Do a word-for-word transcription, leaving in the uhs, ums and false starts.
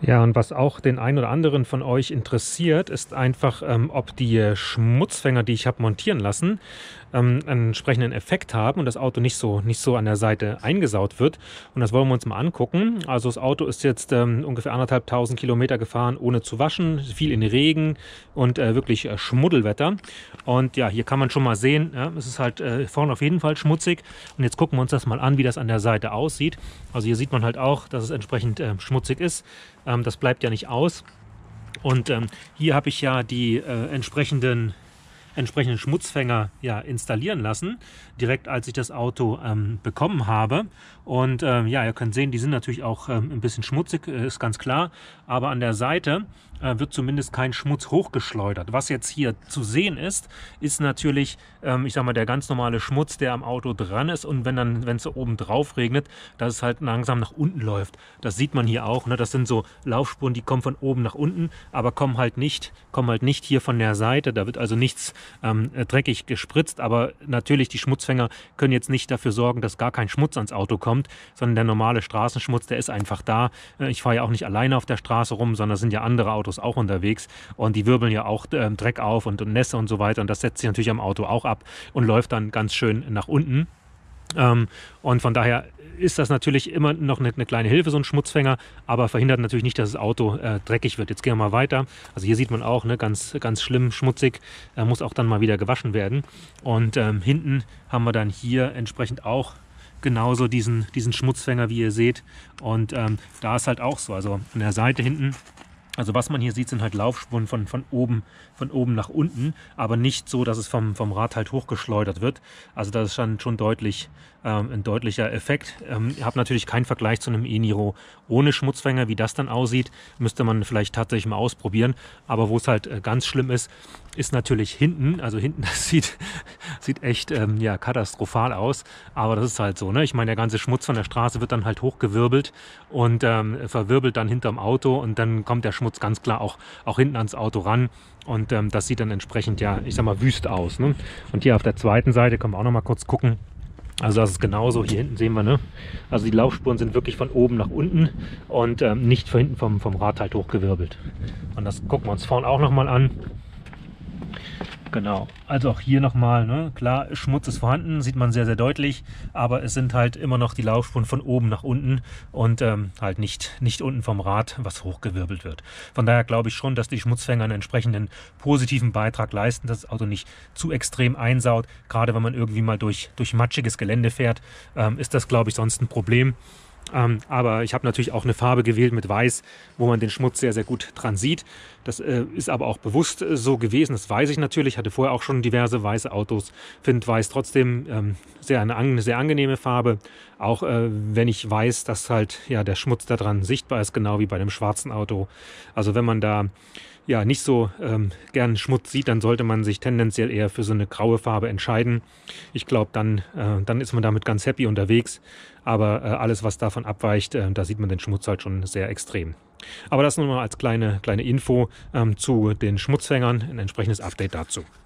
Ja, und was auch den einen oder anderen von euch interessiert, ist einfach, ähm, ob die äh, Schmutzfänger, die ich habe montieren lassen, ähm, einen entsprechenden Effekt haben und das Auto nicht so, nicht so an der Seite eingesaut wird. Und das wollen wir uns mal angucken. Also das Auto ist jetzt ähm, ungefähr anderthalbtausend Kilometer gefahren, ohne zu waschen, viel in Regen und äh, wirklich äh, Schmuddelwetter. Und ja, hier kann man schon mal sehen, ja, es ist halt äh, vorne auf jeden Fall schmutzig. Und jetzt gucken wir uns das mal an, wie das an der Seite aussieht. Also hier sieht man halt auch, dass es entsprechend äh, schmutzig ist. Ähm, das bleibt ja nicht aus. Und ähm, hier habe ich ja die äh, entsprechenden, entsprechenden Schmutzfänger ja, installieren lassen, direkt als ich das Auto ähm, bekommen habe. Und ähm, ja, ihr könnt sehen, die sind natürlich auch ähm, ein bisschen schmutzig, äh, ist ganz klar. Aber an der Seite äh, wird zumindest kein Schmutz hochgeschleudert. Was jetzt hier zu sehen ist, ist natürlich, ähm, ich sag mal, der ganz normale Schmutz, der am Auto dran ist. Und wenn dann, wenn es oben drauf regnet, dass es halt langsam nach unten läuft. Das sieht man hier auch. Ne? Das sind so Laufspuren, die kommen von oben nach unten, aber kommen halt nicht, kommen halt nicht hier von der Seite. Da wird also nichts ähm, dreckig gespritzt. Aber natürlich, die Schmutzfänger können jetzt nicht dafür sorgen, dass gar kein Schmutz ans Auto kommt, sondern der normale Straßenschmutz, der ist einfach da. Ich fahre ja auch nicht alleine auf der Straße rum, sondern es sind ja andere Autos auch unterwegs und die wirbeln ja auch äh, Dreck auf und, und Nässe und so weiter und das setzt sich natürlich am Auto auch ab und läuft dann ganz schön nach unten. Ähm, und von daher ist das natürlich immer noch eine, eine kleine Hilfe, so ein Schmutzfänger, aber verhindert natürlich nicht, dass das Auto äh, dreckig wird. Jetzt gehen wir mal weiter. Also hier sieht man auch, ne, ganz, ganz schlimm schmutzig, äh, muss auch dann mal wieder gewaschen werden. Und ähm, hinten haben wir dann hier entsprechend auch genauso diesen, diesen Schmutzfänger, wie ihr seht. Und ähm, da ist halt auch so, also an der Seite hinten, also was man hier sieht, sind halt Laufspuren von, von, oben, von oben nach unten, aber nicht so, dass es vom, vom Rad halt hochgeschleudert wird. Also das ist schon, schon deutlich, ähm, ein deutlicher Effekt. Ähm, ihr habt natürlich keinen Vergleich zu einem e-Niro ohne Schmutzfänger. Wie das dann aussieht, müsste man vielleicht tatsächlich mal ausprobieren. Aber wo es halt äh, ganz schlimm ist, ist natürlich hinten. Also hinten, das sieht, sieht echt ähm, ja, katastrophal aus. Aber das ist halt so, ne? Ich meine, der ganze Schmutz von der Straße wird dann halt hochgewirbelt und ähm, verwirbelt dann hinterm Auto und dann kommt der Schmutz ganz klar auch, auch hinten ans Auto ran. Und ähm, das sieht dann entsprechend, ja, ich sag mal, wüst aus. Ne? Und hier auf der zweiten Seite können wir auch noch mal kurz gucken. Also das ist genauso, hier hinten sehen wir, ne? Also die Laufspuren sind wirklich von oben nach unten und ähm, nicht von hinten vom, vom Rad halt hochgewirbelt. Und das gucken wir uns vorne auch noch mal an. Genau, also auch hier nochmal, ne? Klar, Schmutz ist vorhanden, sieht man sehr, sehr deutlich, aber es sind halt immer noch die Laufspuren von oben nach unten und ähm, halt nicht, nicht unten vom Rad, was hochgewirbelt wird. Von daher glaube ich schon, dass die Schmutzfänger einen entsprechenden positiven Beitrag leisten, dass das Auto nicht zu extrem einsaut. Gerade wenn man irgendwie mal durch, durch matschiges Gelände fährt, ähm, ist das, glaube ich, sonst ein Problem. Ähm, aber ich habe natürlich auch eine Farbe gewählt mit Weiß, wo man den Schmutz sehr, sehr gut dran sieht. Das äh, ist aber auch bewusst äh, so gewesen, das weiß ich natürlich. Ich hatte vorher auch schon diverse weiße Autos. Finde Weiß trotzdem ähm, sehr eine, eine sehr angenehme Farbe. Auch äh, wenn ich weiß, dass halt ja, der Schmutz da dran sichtbar ist, genau wie bei einem schwarzen Auto. Also wenn man da ja nicht so ähm, gern Schmutz sieht, dann sollte man sich tendenziell eher für so eine graue Farbe entscheiden. Ich glaube, dann, äh, dann ist man damit ganz happy unterwegs. Aber äh, alles, was davon abweicht, äh, da sieht man den Schmutz halt schon sehr extrem. Aber das nur mal als kleine, kleine Info ähm, zu den Schmutzfängern, ein entsprechendes Update dazu.